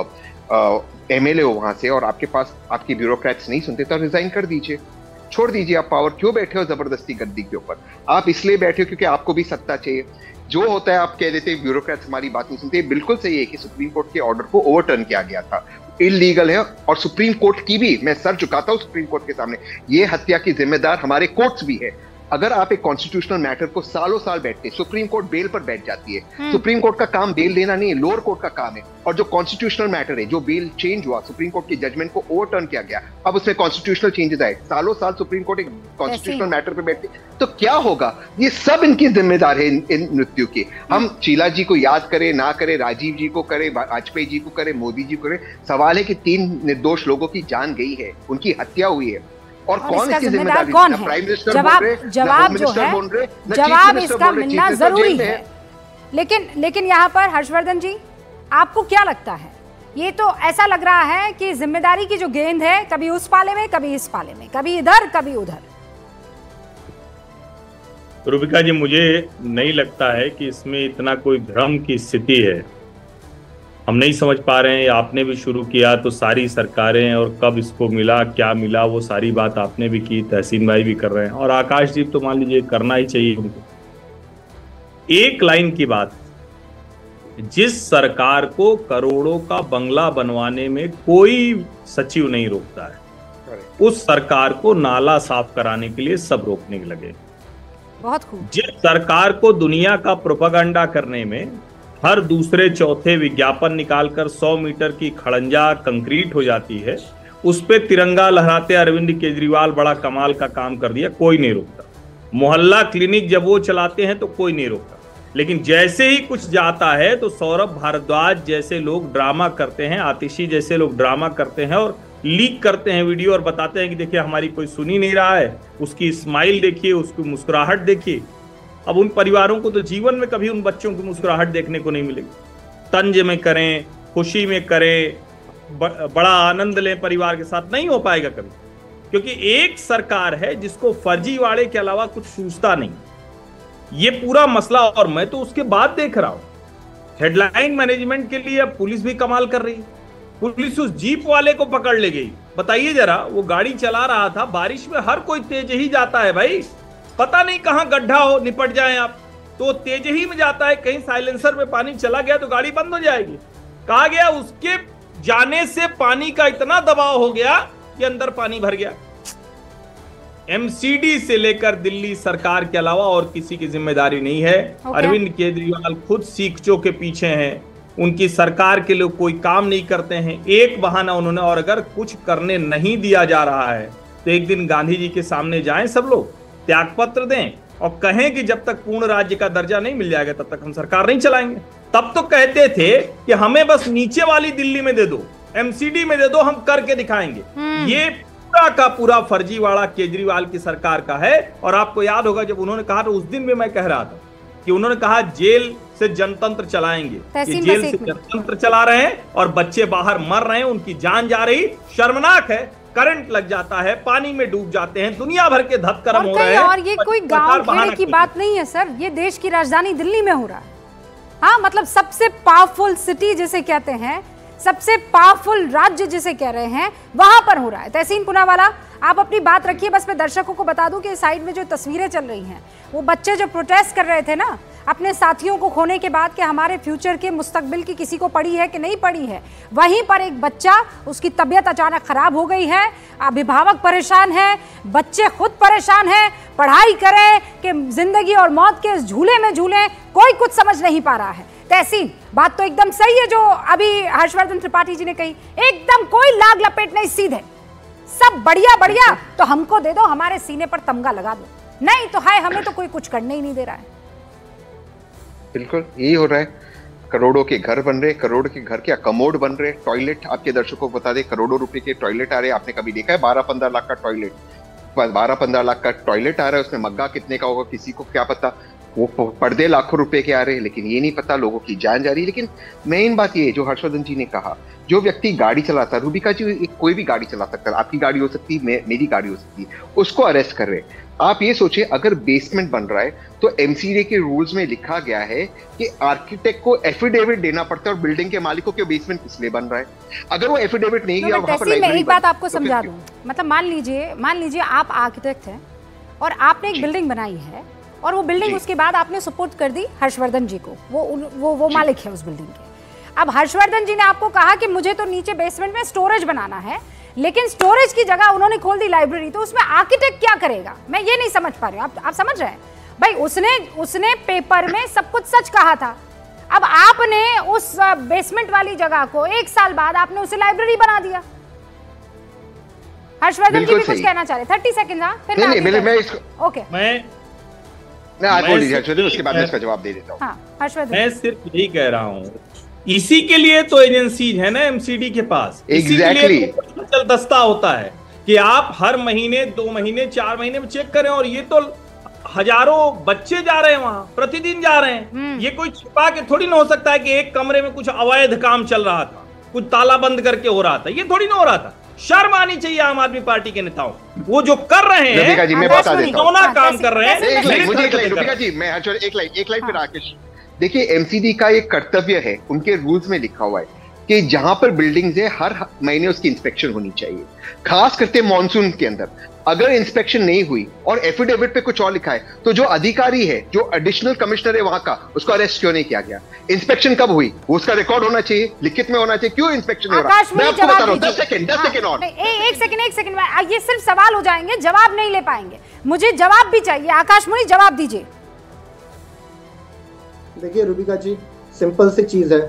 आप एमएलए हो वहां से और आपके पास आपके ब्यूरोक्रेट्स नहीं सुनते तो रिजाइन कर दीजिए, छोड़ दीजिए। आप पावर क्यों बैठे हो जबरदस्ती गद्दी के ऊपर? आप इसलिए बैठे हो क्योंकि आपको भी सत्ता चाहिए। जो होता है आप कह देते हैं ब्यूरोक्रेट्स हमारी बात नहीं सुनते। बिल्कुल सही है कि सुप्रीम कोर्ट के ऑर्डर को ओवरटर्न किया गया था, इलीगल है। और सुप्रीम कोर्ट की भी मैं सर झुकाता हूं सुप्रीम कोर्ट के सामने। ये हत्या की जिम्मेदार हमारे कोर्ट्स भी है। अगर आप एक कॉन्स्टिट्यूशनल मैटर को सालों साल बैठते, सुप्रीम कोर्ट बेल पर बैठ जाती है। सुप्रीम कोर्ट का काम बेल देना नहीं है, लोअर कोर्ट का काम है। और जो कॉन्स्टिट्यूशनल मैटर है, जो बेल चेंज हुआ, सुप्रीम कोर्ट की जजमेंट को ओवरटर्न किया गया, अब उसमें कॉन्स्टिट्यूशनल चेंजेस आए। सालों साल सुप्रीम कोर्ट एक कॉन्स्टिट्यूशनल मैटर पे बैठती तो क्या होगा? ये सब इनकी जिम्मेदार है, इन, इन मृत्यु की। हम शीला जी को याद करें ना करें, राजीव जी को करें, वाजपेयी जी को करें, मोदी जी को करें, सवाल है कि तीन निर्दोष लोगों की जान गई है, उनकी हत्या हुई है। और, और कौन इसकी जिम्मेदार कौन है? प्राइम मिनिस्टर जवाब बोल रहे, जवाब जो है जवाब इसका मिलना जरूरी है। लेकिन लेकिन यहाँ पर हर्षवर्धन जी, आपको क्या लगता है? ये तो ऐसा लग रहा है कि जिम्मेदारी की जो गेंद है कभी उस पाले में, कभी इस पाले में, कभी इधर कभी उधर। रुबिका जी, मुझे नहीं लगता है कि इसमें इतना कोई भ्रम की स्थिति है। हम नहीं समझ पा रहे हैं। आपने भी शुरू किया तो सारी सरकारें और कब इसको मिला, क्या मिला, वो सारी बात आपने भी की, तहसीन भाई भी कर रहे हैं और आकाशदीप तो मान लीजिए करना ही चाहिए उनको। एक लाइन की बात, जिस सरकार को करोड़ों का बंगला बनवाने में कोई सचिव नहीं रोकता है, उस सरकार को नाला साफ कराने के लिए सब रोकने लगे। बहुत खूब। जिस सरकार को दुनिया का प्रोपेगेंडा करने में हर दूसरे चौथे विज्ञापन निकालकर सौ मीटर की खड़ंजा कंक्रीट हो जाती है, उस पे तिरंगा लहराते अरविंद केजरीवाल बड़ा कमाल का काम कर दिया, कोई नहीं रोकता। मोहल्ला क्लिनिक जब वो चलाते हैं तो कोई नहीं रोकता, लेकिन जैसे ही कुछ जाता है तो सौरभ भारद्वाज जैसे लोग ड्रामा करते हैं, आतिशी जैसे लोग ड्रामा करते हैं और लीक करते हैं वीडियो और बताते हैं कि देखिए हमारी कोई सुन ही नहीं रहा है, उसकी स्माइल देखिए, उसकी मुस्कुराहट देखिए। अब उन परिवारों को तो जीवन में कभी उन बच्चों की मुस्कुराहट देखने को नहीं मिलेगी। तंज में करें, खुशी में करें, बड़ा आनंद लें परिवार के साथ, नहीं हो पाएगा कभी, क्योंकि एक सरकार है जिसको फर्जीवाड़े के अलावा कुछ सूझता नहीं। ये पूरा मसला, और मैं तो उसके बाद देख रहा हूं हेडलाइन मैनेजमेंट के लिए अब पुलिस भी कमाल कर रही है। पुलिस उस जीप वाले को पकड़ ले गई। बताइए जरा, वो गाड़ी चला रहा था, बारिश में हर कोई तेज ही जाता है भाई, पता नहीं कहां गड्ढा हो निपट जाए आप, तो तेज ही में जाता है, कहीं साइलेंसर में पानी चला गया तो गाड़ी बंद हो जाएगी। कहा गया उसके जाने से पानी का इतना दबाव हो गया कि अंदर पानी भर गया। एमसीडी से लेकर दिल्ली सरकार के अलावा और किसी की जिम्मेदारी नहीं है। okay. अरविंद केजरीवाल खुद सीखचों के पीछे हैं, उनकी सरकार के लोग कोई काम नहीं करते हैं, एक बहाना उन्होंने, और अगर कुछ करने नहीं दिया जा रहा है तो एक दिन गांधी जी के सामने जाएं सब लोग, त्यागपत्र दें और कहें कि जब तक पूर्ण राज्य का दर्जा नहीं मिल जाएगा तब तक हम सरकार नहीं चलाएंगे। तब तो कहते थे कि हमें बस नीचे वाली दिल्ली में दे दो, एमसीडी में दे दो, हम करके दिखाएंगे। ये पूरा का पूरा फर्जीवाड़ा केजरीवाल की सरकार का है। और आपको याद होगा जब उन्होंने कहा, तो उस दिन भी मैं कह रहा था कि उन्होंने कहा जेल से जनतंत्र चलाएंगे, ये जेल से जनतंत्र चला रहे हैं और बच्चे बाहर मर रहे हैं, उनकी जान जा रही, शर्मनाक है। करंट लग जाता है, पानी में डूब जाते हैं, दुनिया भर के धक्करम हो रहे हैं। और ये कोई गांव खेड़े की बात नहीं है सर, ये देश की राजधानी दिल्ली में हो रहा है। हाँ, मतलब सबसे पावरफुल सिटी जिसे कहते हैं, सबसे पावरफुल राज्य जिसे कह रहे हैं, वहां पर हो रहा है। तहसीन पुनावाला, आप अपनी बात रखिए। बस मैं दर्शकों को बता दूं कि साइड में जो तस्वीरें चल रही हैं, वो बच्चे जो प्रोटेस्ट कर रहे थे ना अपने साथियों को खोने के बाद कि हमारे फ्यूचर के मुस्तकबिल की किसी को पड़ी है कि नहीं पड़ी है, वहीं पर एक बच्चा, उसकी तबीयत अचानक खराब हो गई है, अभिभावक परेशान है, बच्चे खुद परेशान हैं, पढ़ाई करें कि जिंदगी और मौत के झूले में झूलें, कोई कुछ समझ नहीं पा रहा है। तहसीन, बात तो एकदम सही है जो अभी हर्षवर्धन त्रिपाठी जी ने कही, एकदम कोई लाग लपेट नहीं, सीधे सब बढ़िया बढ़िया, तो हमको दे दो, हमारे सीने पर तमगा लगा दो, नहीं तो हाय हमें तो कोई कुछ करने ही नहीं दे रहा है। बिल्कुल यही हो रहा है। करोड़ों के घर बन रहे, करोड़ के घर के कमोड बन रहे, टॉयलेट, आपके दर्शकों को बता दे, करोड़ों रुपए के टॉयलेट आ रहे। आपने कभी देखा है बारह पंद्रह लाख का टॉयलेट? बारह पंद्रह लाख का टॉयलेट आ रहा है, उसमें मग्गा कितने का होगा किसी को क्या पता। वो पर्दे लाखों रुपए के आ रहे हैं, लेकिन ये नहीं पता लोगों की जान जा रही है। लेकिन मेन बात ये जो हर्षवर्धन जी ने कहा, जो व्यक्ति गाड़ी चलाता है, रूबिका जी, कोई भी गाड़ी चला सकता है, आपकी गाड़ी हो सकती है, मेरी गाड़ी हो सकती है, उसको अरेस्ट कर रहे हैं। आप ये सोचिए, अगर बेसमेंट बन रहा है तो एमसीडी के रूल्स में लिखा गया है कि आर्किटेक्ट को एफिडेविट देना पड़ता है और बिल्डिंग के मालिकों के बेसमेंट इसलिए बन रहा है। अगर वो एफिडेविट नहीं दिया, वहां पर लाइब्रेरी, एक बात आपको समझा दूं, मतलब मान लीजिए मान लीजिए आप आर्किटेक्ट हैं और आपने एक बिल्डिंग बनाई है और वो बिल्डिंग उसके बाद आपने सुपुर्द कर दी हर्षवर्धन जी को, वो वो वो मालिक है उस बिल्डिंग के। अब हर्षवर्धन जी ने आपको कहा कि मुझे तो नीचे बेसमेंट में स्टोरेज बनाना है, लेकिन स्टोरेज की जगह उन्होंने खोल दी लाइब्रेरी, तो उसमें आर्किटेक्ट क्या करेगा? मैं ये नहीं समझ पा रही हूँ। आप आप समझ रहे हैं भाई? उसने उसने पेपर में सब कुछ सच कहा था। अब आपने उस बेसमेंट वाली जगह को एक साल बाद आपने उसे लाइब्रेरी बना दिया। हर्षवर्धन जी भी कुछ कहना चाह रहे, थर्टी सेकेंड। हाँ, फिर नहीं, मैं, मैं इसको, ओके मैं मैं आज बोल दीजिए हर्षवर्धन, उसके बाद मैं इसका जवाब दे देता हूँ। हाँ, हर्षवर्धन, मैं सिर्फ यही कह रहा हूँ, इसी के लिए तो एजेंसीज है ना एमसीडी के पास, एग्जैक्टली तो दस्ता होता है कि आप हर महीने, दो महीने, चार महीने में चेक करें। और ये तो हजारों बच्चे जा रहे हैं वहां, प्रतिदिन जा रहे हैं। ये कोई छिपा के थोड़ी ना हो सकता है कि एक कमरे में कुछ अवैध काम चल रहा था, कुछ ताला बंद करके हो रहा था, ये थोड़ी ना हो रहा था। शर्म आनी चाहिए आम आदमी पार्टी के नेताओं, वो जो कर रहे हैं कौना काम कर रहे हैं। एक लाइन जी, मैं एक लाइन एक लाइन पे राकेश, देखिए एमसीडी का एक कर्तव्य है, उनके रूल्स में लिखा हुआ है कि जहां पर बिल्डिंग्स है हर महीने उसकी इंस्पेक्शन होनी चाहिए, खास करके मॉनसून के अंदर। अगर इंस्पेक्शन नहीं हुई और एफिडेविट पे कुछ और लिखा है, तो जो अधिकारी है, जो एडिशनल कमिश्नर है वहां का, उसको अरेस्ट क्यों नहीं किया गया? इंस्पेक्शन कब हुई वो उसका रिकॉर्ड होना चाहिए, लिखित में होना चाहिए। क्यों इंस्पेक्शन हो रहा है? मैं आपको बता रहा हूं, दस सेकंड दस सेकंड और एक सेकंड एक सेकंड ये सिर्फ सवाल हो जाएंगे, जवाब नहीं ले पाएंगे, मुझे जवाब भी चाहिए। आकाश मुनि, जवाब दीजिए। देखिए रूबिका जी, सिंपल सी चीज है,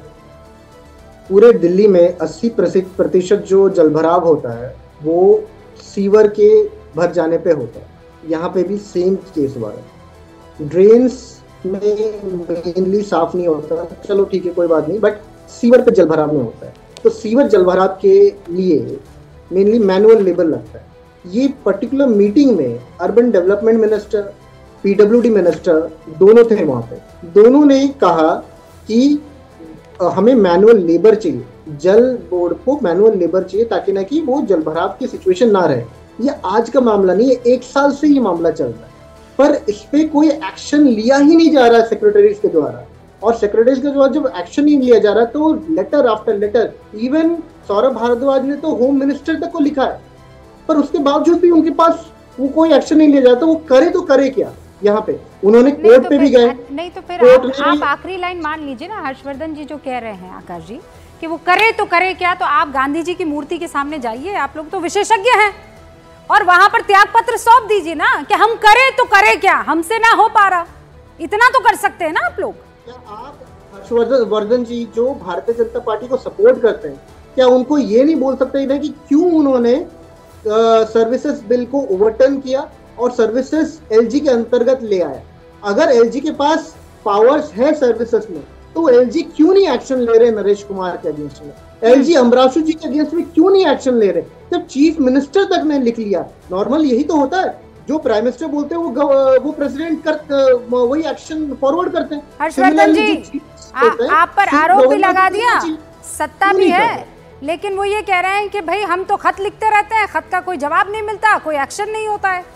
पूरे दिल्ली में अस्सी प्रतिशत जो जलभराव होता है वो सीवर के भर जाने पे होता है। यहाँ पे भी सेम केस हुआ है। ड्रेन्स में मेनली साफ नहीं होता, चलो ठीक है कोई बात नहीं, बट सीवर पे जलभराव में होता है। तो सीवर जलभराव के लिए मेनली मैनुअल लेबर लगता है। ये पर्टिकुलर मीटिंग में urban development minister, PWD minister दोनों थे वहाँ पे। दोनों ने कहा कि हमें मैनुअल लेबर चाहिए, जल बोर्ड को मैनुअल लेबर चाहिए ताकि ना कि वो जलभराव की सिचुएशन ना रहे। ये आज का मामला नहीं है, एक साल से ये मामला चल रहा है, पर इस पे कोई एक्शन लिया ही नहीं जा रहा है सेक्रेटरीज के द्वारा। और सेक्रेटरीज के द्वारा जब एक्शन नहीं लिया जा रहा तो letter after letter, even Saurabh Bharadwaj ने तो होम मिनिस्टर तक को लिखा है, पर उसके बावजूद भी उनके पास वो कोई एक्शन नहीं लिया जाता। तो वो करे तो करे क्या? यहाँ पे उन्होंने कोर्ट तो पे भी गए। नहीं तो फिर आप, आप आखिरी लाइन मान लीजिए ना, हर्षवर्धन जी जो कह रहे हैं आकाश जी कि वो करे तो करे क्या, तो आप गांधी जी की मूर्ति के सामने जाइए, आप लोग तो विशेषज्ञ हैं, और वहां पर त्याग पत्र सौंप दीजिए ना कि हम करे तो करे क्या, हमसे ना हो पा रहा, इतना तो कर सकते हैं ना आप लोग। क्या आप हर्षवर्धन जी जो भारतीय जनता पार्टी को सपोर्ट करते हैं, क्या उनको ये नहीं बोल सकते ना कि क्यों उन्होंने सर्विसेज बिल को ओवरटर्न किया और सर्विसेज एलजी के अंतर्गत ले आया? अगर एलजी के पास पावर्स है सर्विसेज में तो एलजी क्यों नहीं एक्शन ले रहे नरेश कुमार के अगेंस्ट में? एलजी अमराशु जी के अगेंस्ट में क्यों नहीं एक्शन ले रहे जब चीफ मिनिस्टर तक ने लिख लिया? नॉर्मल यही तो होता है, जो प्राइम मिनिस्टर बोलते हैं वो वो प्रेसिडेंट कर वही एक्शन फॉरवर्ड करते हैं। हर्षवर्धन जी आ, आप पर आरोप भी लगा दिया, सत्ता भी है, लेकिन वो ये कह रहे हैं कि भाई हम तो खत लिखते रहते हैं, खत का कोई जवाब नहीं मिलता, कोई एक्शन नहीं होता है।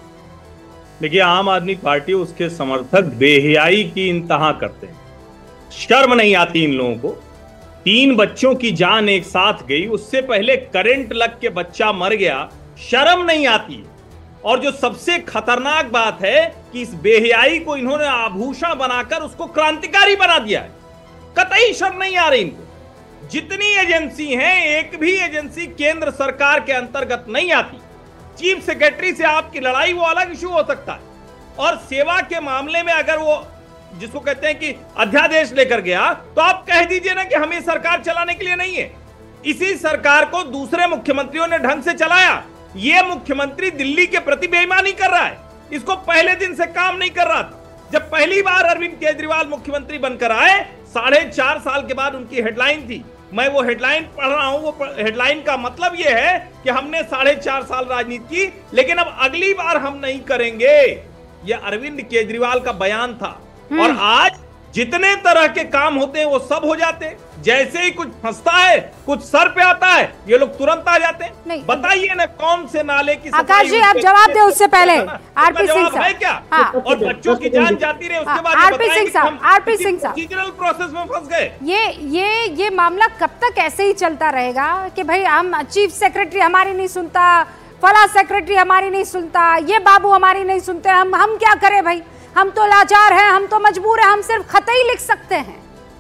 देखिए, आम आदमी पार्टी उसके समर्थक बेहयाई की इंतहा करते हैं, शर्म नहीं आती इन लोगों को। तीन बच्चों की जान एक साथ गई, उससे पहले करंट लग के बच्चा मर गया, शर्म नहीं आती। और जो सबसे खतरनाक बात है कि इस बेहयाई को इन्होंने आभूषण बनाकर उसको क्रांतिकारी बना दिया है। कतई शर्म नहीं आ रही इनको। जितनी एजेंसी हैं, एक भी एजेंसी केंद्र सरकार के अंतर्गत नहीं आती। चीफ सेक्रेटरी से आपकी लड़ाई वो अलग इशू हो सकता है, और सेवा के मामले में अगर वो जिसको कहते हैं कि अध्यादेश लेकर गया तो आप कह दीजिए ना कि हमें सरकार चलाने के लिए नहीं है। इसी सरकार को दूसरे मुख्यमंत्रियों ने ढंग से चलाया। ये मुख्यमंत्री दिल्ली के प्रति बेईमानी कर रहा है, इसको पहले दिन से काम नहीं कर रहा था। जब पहली बार अरविंद केजरीवाल मुख्यमंत्री बनकर आए, साढ़े चार साल के बाद उनकी हेडलाइन थी, मैं वो हेडलाइन पढ़ रहा हूं, वो हेडलाइन का मतलब ये है कि हमने साढ़े चार साल राजनीति की, लेकिन अब अगली बार हम नहीं करेंगे। ये अरविंद केजरीवाल का बयान था। और आज जितने तरह के काम होते हैं वो सब हो जाते हैं। जैसे ही कुछ फंसता है, कुछ सर पे आता है, ये लोग तुरंत आ जाते हैं। बताइए ना कौन से नाले की आकाश जी आप जवाब दे उससे पहले। आरपी सिंह साहब है क्या? हाँ। और बच्चों की जान जाती रहे, उसके बाद आरपी सिंह साहब आरपी सिंह साहब प्रोसीजरल प्रोसेस में फंस गए। ये ये ये मामला कब तक ऐसे ही चलता रहेगा कि भाई हम चीफ सेक्रेटरी हमारी नहीं सुनता, फला सेक्रेटरी हमारी नहीं सुनता, ये बाबू हमारी नहीं सुनते, हम हम क्या करें भाई, हम तो लाचार हैं, हम तो मजबूर हैं, हम सिर्फ खत ही लिख सकते हैं।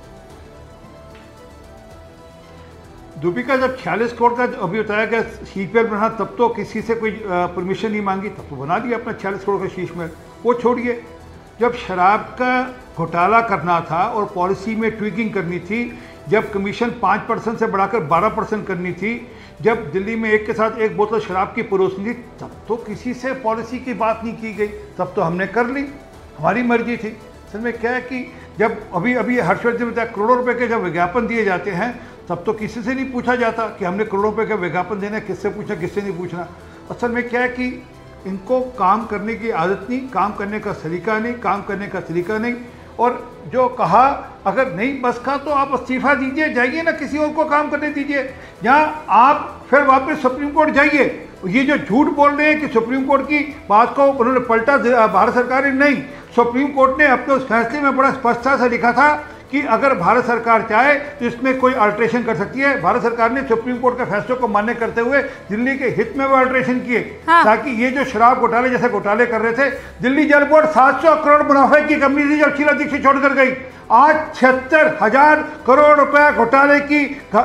दीपिका, जब छियालीस करोड़ का अभी बताया गया सीपीएल बना, तब तो किसी से कोई परमिशन नहीं मांगी, तब तो बना दिया अपना छियालीस करोड़ का शीश में। वो छोड़िए, जब शराब का घोटाला करना था और पॉलिसी में ट्विकिंग करनी थी, जब कमीशन पाँच परसेंट से बढ़ाकर बारह परसेंट करनी थी, जब दिल्ली में एक के साथ एक बोतल शराब की परोसनी थी, तब तो किसी से पॉलिसी की बात नहीं की गई, तब तो हमने कर ली, हमारी मर्जी थी। असल में क्या है कि जब अभी अभी हर्षवर्धन ने बताया करोड़ों रुपए के जब विज्ञापन दिए जाते हैं, तब तो किसी से नहीं पूछा जाता कि हमने करोड़ों रुपए का विज्ञापन देना, किससे पूछना किससे नहीं पूछना। असल में क्या है कि इनको काम करने की आदत नहीं, काम करने का सलीका नहीं, काम करने का तरीका नहीं। और जो कहा, अगर नहीं बस का तो आप इस्तीफा दीजिए, जाइए ना किसी और को काम करने दीजिए, यहाँ आप फिर वापस सुप्रीम कोर्ट जाइए। ये जो झूठ बोल रहे हैं कि सुप्रीम कोर्ट की बात को उन्होंने पलटा, भारत सरकार ने नहीं, सुप्रीम कोर्ट ने अपने उस फैसले में बड़ा स्पष्टता से लिखा था कि अगर भारत सरकार चाहे तो इसमें कोई अल्ट्रेशन कर सकती है। भारत सरकार ने सुप्रीम कोर्ट के फैसले को मान्य करते हुए दिल्ली के हित में वो अल्ट्रेशन किए, हाँ। ताकि ये जो शराब घोटाले जैसे घोटाले कर रहे थे, दिल्ली जल बोर्ड सात सौ करोड़ मुनाफे की कंपनी थी जब शीला दीक्षित छोड़कर गई, आज छिहत्तर हजार करोड़ रुपए घोटाले की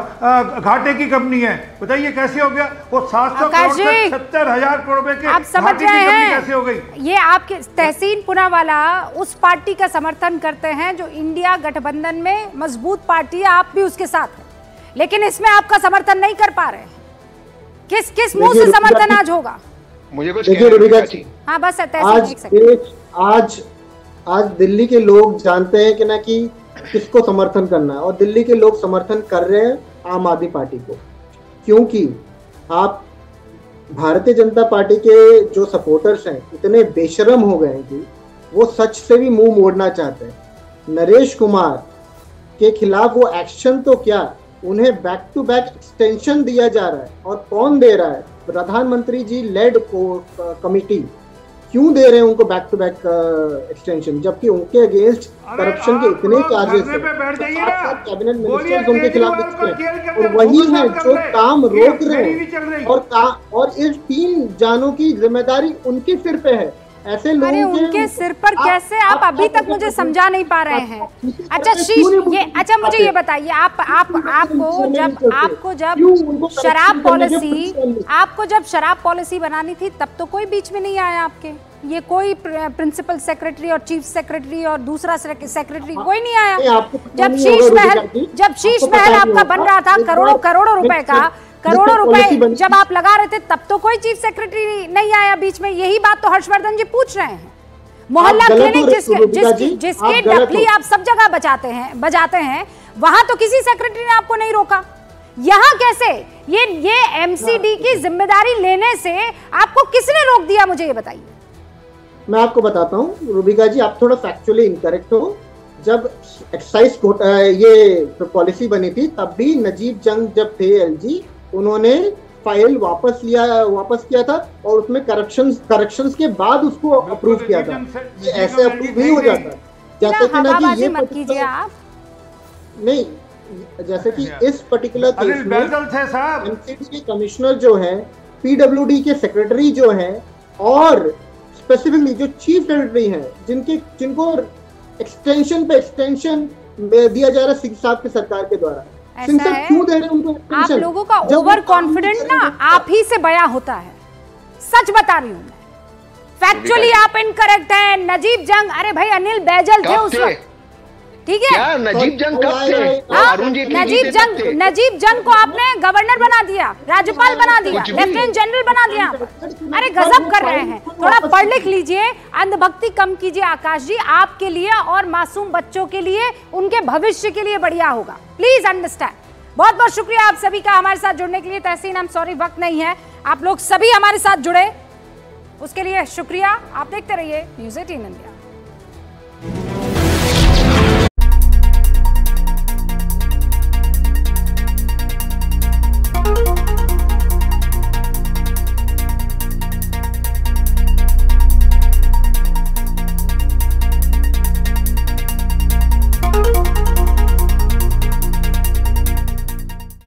घाटे की कंपनी है। बताइए कैसे हो गया वो सात सौ करोड़ से छिहत्तर हजार करोड़ रुपए के आप समझ रहे हैं कैसे हो गई? ये आपके तहसीन पूनावाला उस पार्टी का समर्थन करते हैं जो इंडिया गठबंधन में मजबूत पार्टी है, आप भी उसके साथ हैं, लेकिन इसमें आपका समर्थन नहीं कर पा रहे हैं। किस किस मुंह से समर्थन आज होगा? मुझे कुछ देखिए रुबिका जी, हाँ बस आज एक आज आज दिल्ली के लोग जानते हैं कि ना कि किसको समर्थन करना है, और दिल्ली के लोग समर्थन कर रहे हैं आम आदमी पार्टी को, क्योंकि आप भारतीय जनता पार्टी के जो सपोर्टर्स हैं इतने बेशरम हो गए हैं कि वो सच से भी मुंह मोड़ना चाहते हैं। नरेश कुमार के खिलाफ वो एक्शन तो क्या, उन्हें बैक टू बैक एक्सटेंशन दिया जा रहा है, और कौन दे रहा है? प्रधानमंत्री जी लेड को कमिटी क्यों दे रहे हैं उनको बैक टू बैक एक्सटेंशन, जबकि उनके अगेंस्ट करप्शन के इतने चार्जेस हैं, कैबिनेट मिनिस्टर्स उनके खिलाफ हैं, और वही हैं जो काम रोक रहे हैं, और काम और इस तीन जानों की जिम्मेदारी उनके सिर पे है। ऐसे लोगों अरे उनके सिर पर कैसे, आप अभी तक मुझे समझा नहीं पा रहे हैं। अच्छा शीश ये अच्छा मुझे ये बताइए, आप आप आपको जब आपको जब शराब पॉलिसी आपको जब शराब पॉलिसी बनानी थी तब तो कोई बीच में नहीं आया आपके, ये कोई प्रिंसिपल सेक्रेटरी और चीफ सेक्रेटरी और दूसरा सेक्रेटरी कोई नहीं आया। जब शीश महल जब शीश महल आपका बन रहा था करोड़ों करोड़ों रुपए का, करोड़ों रुपए जब आप लगा रहे थे तब तो कोई चीफ सेक्रेटरी नहीं आया बीच में। यही बात तो हर्षवर्धन जी पूछ रहे हैं। मोहल्ला क्लिनिक जिसके जिसकी जिसके डपली आप सब जगह बचाते हैं बजाते हैं, वहां तो किसी सेक्रेटरी ने आपको नहीं रोका। यहाँ कैसे ये ये एमसीडी की जिम्मेदारी लेने से आपको किसने रोक दिया, मुझे ये बताइए। मैं आपको बताता हूँ रुबिका जी, आप थोड़ा फैक्चुअली इनकरेक्ट हो। जब एक्साइज ये पॉलिसी बनी थी तब भी नजीब जंग जब थे एलजी, उन्होंने फाइल वापस लिया वापस किया था, और उसमें करप्शन करेक्शंस के बाद उसको अप्रूव किया था। ये ऐसे अप्रूव नहीं हो जाता, जैसे कि ना कि ये मत कीजिए आप नहीं, जैसे कि इस पर्टिकुलर केस में एमसीडी के कमिश्नर जो है, पीडब्ल्यूडी के सेक्रेटरी जो है, और स्पेसिफिकली जो चीफ सेक्रेटरी हैं, जिनके जिनको एक्सटेंशन पे एक्सटेंशन दिया जा रहा है सिंह साहब की सरकार के द्वारा, ऐसा है क्यों दे रहे हैं उनको? आप लोगों का ओवर कॉन्फिडेंस ना आप ही से बयां होता है, सच बता रही हूँ मैं। फैक्चुअली आप इनकरेक्ट हैं। नजीब जंग, अरे भाई अनिल बैजल थे उस वक्त, ठीक है? क्या नजीब जंग कब थे? अरुण जेटली नजीब जंग नजीब जंग को आपने गवर्नर बना दिया, राज्यपाल बना दिया, लेफ्टिनेंट जनरल बना दिया। अरे गजब कर रहे हैं। थोड़ा पढ़ लिख लीजिए, अंधभक्ति कम कीजिए आकाश जी, आपके लिए और मासूम बच्चों के लिए, उनके भविष्य के लिए बढ़िया होगा। Please understand. बहुत बहुत शुक्रिया आप सभी का हमारे साथ जुड़ने के लिए। तहसीन हम सॉरी वक्त नहीं है, आप लोग सभी हमारे साथ जुड़े उसके लिए शुक्रिया। आप देखते रहिए न्यूज़ एटीन इंडिया।